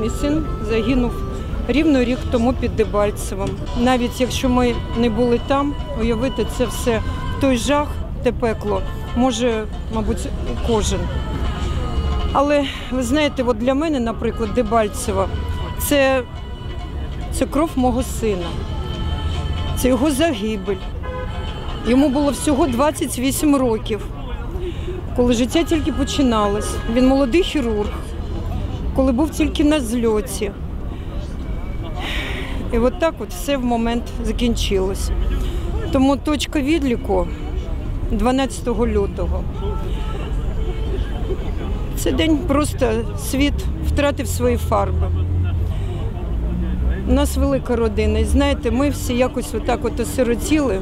мій син загинув рівно рік тому під Дебальцевим. Навіть якщо ми не були там, уявити це все, той жах, те пекло, може, мабуть, кожен. Але, ви знаєте, от для мене, наприклад, Дебальцево – це кров мого сина, це його загибель. Йому було всього 28 років, коли життя тільки починалось. Він молодий хірург, коли був тільки на зльоті. І от так от все в момент закінчилось. Тому точка відліку 12 лютого. Цей день просто світ втратив свої фарби. У нас велика родина, і знаєте, ми всі якось отак от осиротіли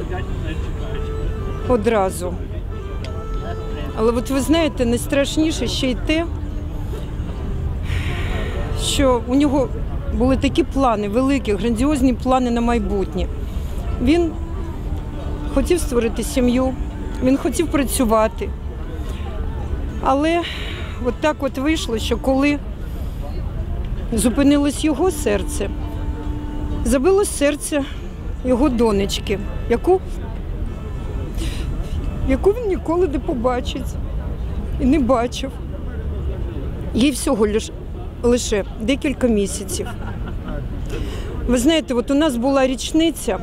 одразу. Але от ви знаєте, найстрашніше ще й те, що у нього були такі плани, великі, грандіозні плани на майбутнє. Він хотів створити сім'ю, він хотів працювати. Але от так от вийшло, що коли зупинилось його серце, забилось серце його донечки, яку він ніколи не побачить і не бачив. Їй всього лише декілька місяців. Ви знаєте, от у нас була річниця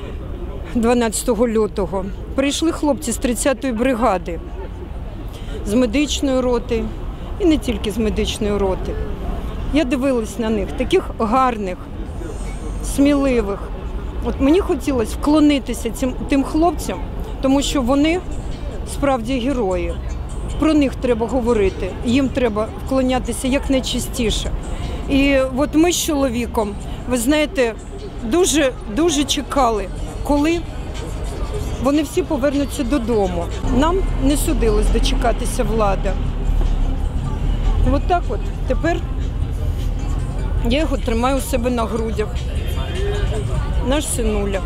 12 лютого. Прийшли хлопці з 30-ї бригади, з медичної роти і не тільки з медичної роти. Я дивилась на них, таких гарних, сміливих. От мені хотілося вклонитися тим хлопцям, тому що вони справді герої. Про них треба говорити, їм треба вклонятися якнайчастіше. І от ми з чоловіком, ви знаєте, дуже чекали, коли вони всі повернуться додому. Нам не судилось дочекатися влада. От так от, тепер я його тримаю у себе на грудях. Наш синуля.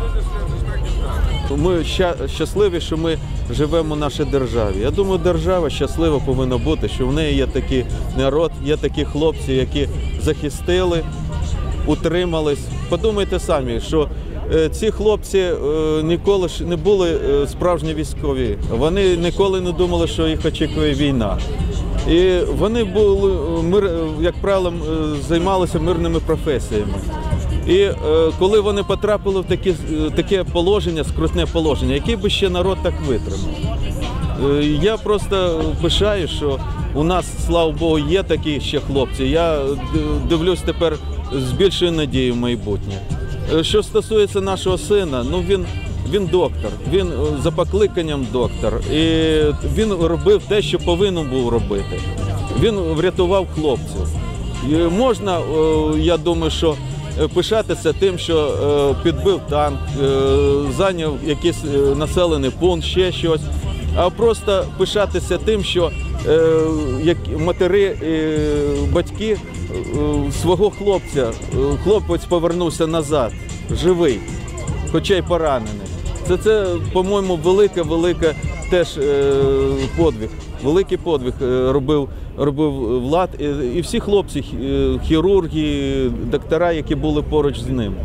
Ми щасливі, що ми живемо в нашій державі. Я думаю, держава щаслива повинна бути, що в неї є такий народ, є такі хлопці, які захистили, утримались. Подумайте самі, що ці хлопці ніколи ж не були справжні військові. Вони ніколи не думали, що їх очікує війна. І вони були, як правило, займалися мирними професіями. І коли вони потрапили в таке положення, скрутне положення, який би ще народ так витримав? Я просто пишаю, що у нас, слава Богу, є такі ще хлопці. Я дивлюсь тепер з більшою надією в майбутнє. Що стосується нашого сина, ну він доктор, він за покликанням доктор. І він робив те, що повинен був робити. Він врятував хлопців. І можна, я думаю, що пишатися тим, що підбив танк, зайняв якийсь населений пункт, ще щось, а просто пишатися тим, що матері, батьки свого хлопця, хлопець повернувся назад, живий, хоча й поранений. Це по-моєму, велика теж подвиг, великий подвиг робив Влад і всі хлопці, хірурги, доктора, які були поруч з ним.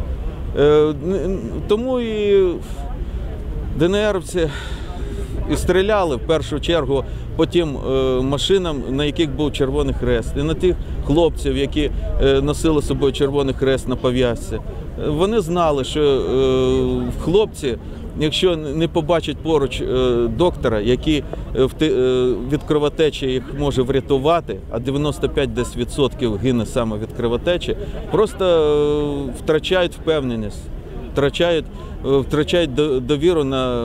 Тому і ДНРівці і стріляли в першу чергу по тим машинам, на яких був Червоний Хрест, і на тих хлопців, які носили з собою Червоний Хрест на пов'язці. Вони знали, що хлопці, якщо не побачать поруч доктора, який від кровотечі їх може врятувати, а 95% гине саме від кровотечі, просто втрачають впевненість, втрачають довіру на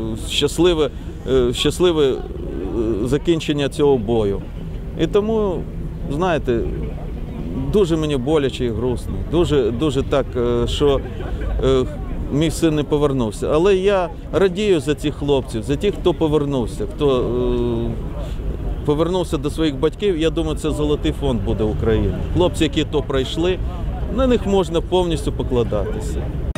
щасливе закінчення цього бою. І тому, знаєте, дуже мені боляче і грустно, дуже так, що мій син не повернувся. Але я радію за цих хлопців, за тих, хто повернувся, хто повернувся до своїх батьків. Я думаю, це золотий фонд буде України. Хлопці, які то пройшли, на них можна повністю покладатися.